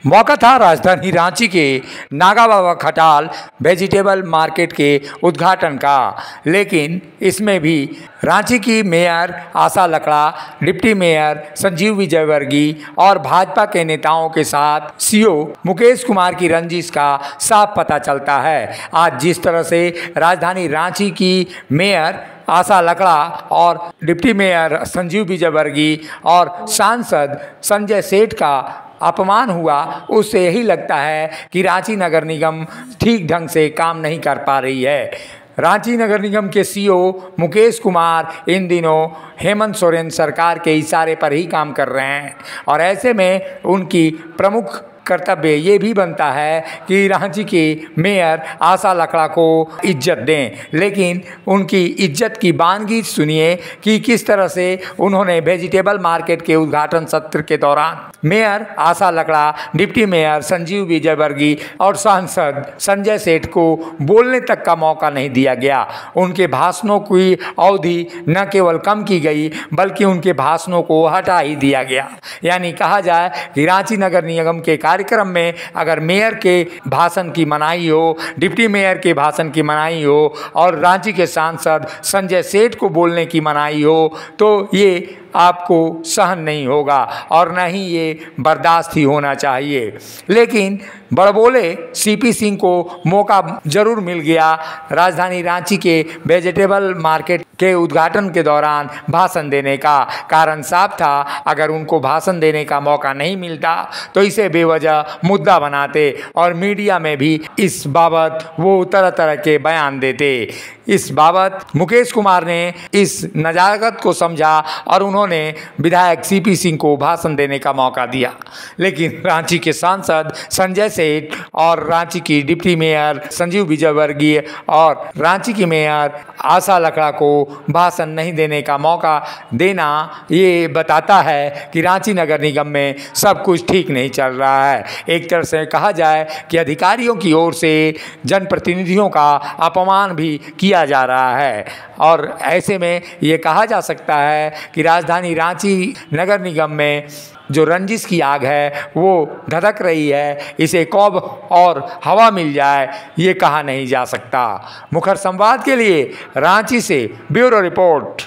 मौका था राजधानी रांची के नागा बाबा खटाल वेजिटेबल मार्केट के उद्घाटन का, लेकिन इसमें भी रांची की mayor Asha Lakra, deputy mayor Sanjeev Vijayvargiya और भाजपा के नेताओं के साथ सीओ मुकेश कुमार की रंजिश का साफ पता चलता है। आज जिस तरह से राजधानी रांची की मेयर आशा लकड़ा और डिप्टी मेयर संजीव विजयवर्गीय और सांसद संजय सेठ का अपमान हुआ, उससे यही लगता है कि रांची नगर निगम ठीक ढंग से काम नहीं कर पा रही है। रांची नगर निगम के सीईओ मुकेश कुमार इन दिनों हेमंत सोरेन सरकार के इशारे पर ही काम कर रहे हैं और ऐसे में उनकी प्रमुख कर्तव्य ये भी बनता है कि रांची के मेयर आशा लकड़ा को इज्जत दें, लेकिन उनकी इज्जत की बानगी सुनिए कि किस तरह से उन्होंने वेजिटेबल मार्केट के उद्घाटन सत्र के दौरान mayor Asha Lakra, deputy mayor Sanjeev Vijayvargiya और सांसद संजय सेठ को बोलने तक का मौका नहीं दिया गया। उनके भाषणों की अवधि न केवल कम की गई बल्कि उनके भाषणों को हटा ही दिया गया। यानी कहा जाए कि रांची नगर निगम के कार्यक्रम में अगर मेयर के भाषण की मनाही हो, डिप्टी मेयर के भाषण की मनाही हो और रांची के सांसद संजय सेठ को बोलने की मनाही हो तो ये आपको सहन नहीं होगा और न ही ये बर्दाश्त ही होना चाहिए। लेकिन बड़बोले सीपी सिंह को मौका जरूर मिल गया राजधानी रांची के वेजिटेबल मार्केट के उद्घाटन के दौरान भाषण देने का। कारण साफ था, अगर उनको भाषण देने का मौका नहीं मिलता तो इसे बेवजह मुद्दा बनाते और मीडिया में भी इस बाबत वो तरह तरह के बयान देते। इस बाबत मुकेश कुमार ने इस नजाकत को समझा और उन्होंने विधायक सीपी सिंह को भाषण देने का मौका दिया, लेकिन रांची के सांसद संजय सेठ और रांची की डिप्टी मेयर संजीव विजयवर्गीय और रांची की मेयर आशा लकड़ा को भाषण नहीं देने का मौका देना ये बताता है कि रांची नगर निगम में सब कुछ ठीक नहीं चल रहा है। एक तरह से कहा जाए कि अधिकारियों की ओर से जनप्रतिनिधियों का अपमान भी किया जा रहा है और ऐसे में ये कहा जा सकता है कि राजधानी रांची नगर निगम में जो रंजिश की आग है वो धधक रही है। इसे कब और हवा मिल जाए ये कहा नहीं जा सकता। मुखर संवाद के लिए रांची से ब्यूरो रिपोर्ट।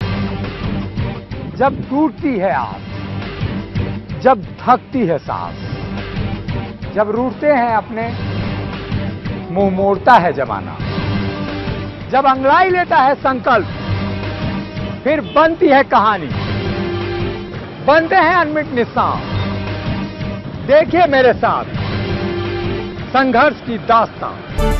जब टूटती है आस, जब थकती है सांस, जब रूठते हैं अपने, मुंह मोड़ता है जमाना, जब अंगड़ाई लेता है संकल्प, फिर बनती है कहानी, बनते हैं अनमिट निशान। देखिए मेरे साथ संघर्ष की दास्तान।